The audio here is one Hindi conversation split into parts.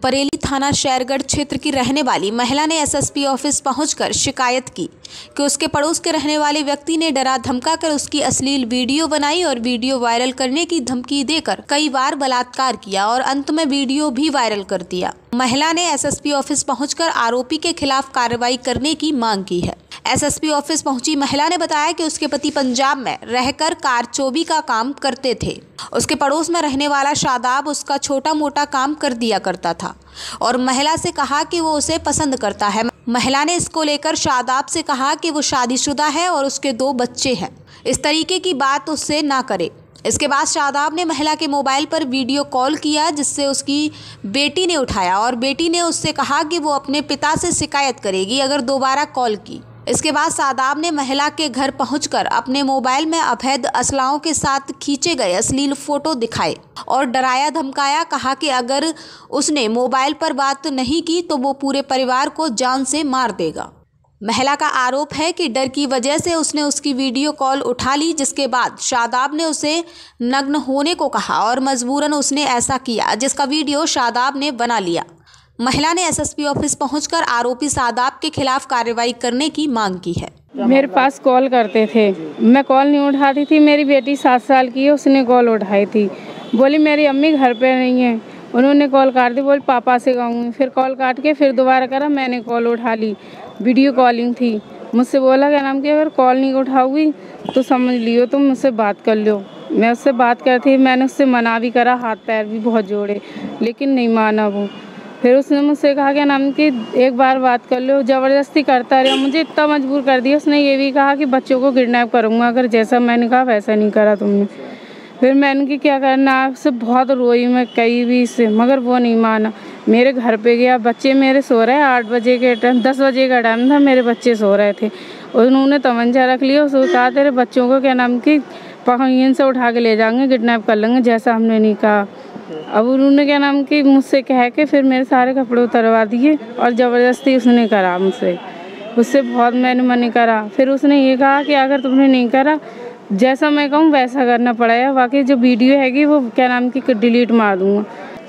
बरेली थाना शेरगढ़ क्षेत्र की रहने वाली महिला ने एसएसपी ऑफिस पहुंचकर शिकायत की कि उसके पड़ोस के रहने वाले व्यक्ति ने डरा धमकाकर उसकी अश्लील वीडियो बनाई और वीडियो वायरल करने की धमकी देकर कई बार बलात्कार किया और अंत में वीडियो भी वायरल कर दिया। महिला ने एसएसपी ऑफिस पहुंचकर आरोपी के खिलाफ कार्रवाई करने की मांग की है। एसएसपी ऑफिस पहुंची महिला ने बताया कि उसके पति पंजाब में रहकर कारचोबी का काम करते थे। उसके पड़ोस में रहने वाला शादाब उसका छोटा मोटा काम कर दिया करता था और महिला से कहा कि वो उसे पसंद करता है। महिला ने इसको लेकर शादाब से कहा कि वो शादीशुदा है और उसके 2 बच्चे हैं, इस तरीके की बात उससे ना करे। इसके बाद शादाब ने महिला के मोबाइल पर वीडियो कॉल किया जिससे उसकी बेटी ने उठाया और बेटी ने उससे कहा कि वो अपने पिता से शिकायत करेगी अगर दोबारा कॉल की। इसके बाद शादाब ने महिला के घर पहुंचकर अपने मोबाइल में अवैध असलाहों के साथ खींचे गए अश्लील फोटो दिखाए और डराया धमकाया। कहा कि अगर उसने मोबाइल पर बात नहीं की तो वो पूरे परिवार को जान से मार देगा। महिला का आरोप है कि डर की वजह से उसने उसकी वीडियो कॉल उठा ली, जिसके बाद शादाब ने उसे नग्न होने को कहा और मजबूरन उसने ऐसा किया, जिसका वीडियो शादाब ने बना लिया। महिला ने एसएसपी ऑफिस पहुंचकर आरोपी शादाब के खिलाफ कार्रवाई करने की मांग की है। मेरे पास कॉल करते थे, मैं कॉल नहीं उठाती थी। मेरी बेटी 7 साल की है, उसने कॉल उठाई थी। बोली मेरी अम्मी घर पे नहीं है। उन्होंने कॉल काट दी, बोली पापा से कहूँगी। फिर कॉल काट के फिर दोबारा करा, मैंने कॉल उठा ली। वीडियो कॉलिंग थी। मुझसे बोला क्या नाम कि अगर कॉल नहीं उठाओगी तो समझ लियो तुम मुझसे बात कर लो। मैं उससे बात करती, मैंने उससे मना भी करा, हाथ पैर भी बहुत जोड़े, लेकिन नहीं माना वो। फिर उसने मुझसे कहा क्या नाम कि एक बार बात कर लो। ज़बरदस्ती करता रहा, मुझे इतना मजबूर कर दिया। उसने ये भी कहा कि बच्चों को किडनैप करूँगा अगर जैसा मैंने कहा वैसा नहीं करा तुमने। फिर मैंने कि क्या करना, आपसे बहुत रोई मैं कई भी से, मगर वो नहीं माना। मेरे घर पे गया, बच्चे मेरे सो रहे हैं 8 बजे के टाइम, 10 बजे का टाइम था, मेरे बच्चे सो रहे थे। उन्होंने तमंचा रख लिया, उसको कहा तेरे बच्चों को क्या नाम कि पहाड़ियों से उठा के ले जाएंगे, किडनैप कर लेंगे, जैसा हमने नहीं कहा। अब उन्होंने क्या नाम कि मुझसे कह के फिर मेरे सारे कपड़े उतरवा दिए और ज़बरदस्ती उसने करा मुझसे। उससे बहुत मैंने मना करा। फिर उसने ये कहा कि अगर तुमने नहीं करा, जैसा मैं कहूँ वैसा करना पड़ेगा। बाकी जो वीडियो हैगी वो क्या नाम की डिलीट मार दूँगा।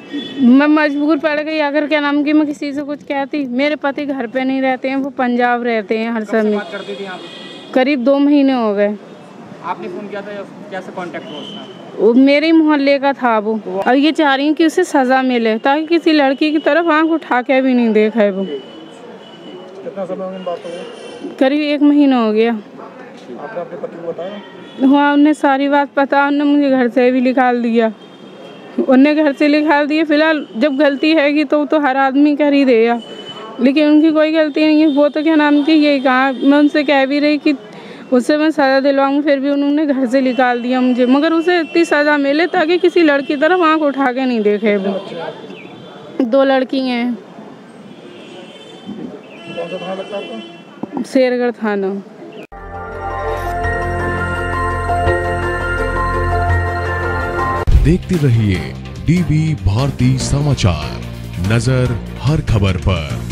मैं मजबूर पड़ गई। अगर क्या नाम की मैं किसी से कुछ कहती, मेरे पति घर पे नहीं रहते हैं, वो पंजाब रहते हैं हर समय। करीब 2 महीने हो गए। आपने फ़ोन किया था, कैसे कांटेक्ट हुआ उसका? वो मेरे ही मोहल्ले का था वो। और ये चाह रही हूँ कि उसे सज़ा मिले ताकि किसी लड़की की तरफ आंख उठा के भी नहीं देखा वो। कितना समय हो गया बात को? करीब 1 महीना हो गया। आपने अपने पति को बताया? हाँ, उन्हें सारी बात पता। उन्होंने मुझे घर से भी निकाल दिया। उन्हें घर से निकाल दिया। फिलहाल जब गलती हैगी तो हर आदमी कर ही देगा, लेकिन उनकी कोई गलती नहीं है। वो तो क्या नाम की यही कहा, मैं उनसे कह भी रही कि उससे मैं सज़ा दिलवाऊँ, फिर भी उन्होंने घर से निकाल दिया मुझे। मगर उसे इतनी सज़ा मिले ताकि किसी लड़की तरफ आंख उठा के नहीं देखे वो। 2 लड़की हैं। कौन सा थाना लगता है आपका? शेरगढ़ थाना। देखते रहिए डीबी भारती समाचार, नजर हर खबर पर।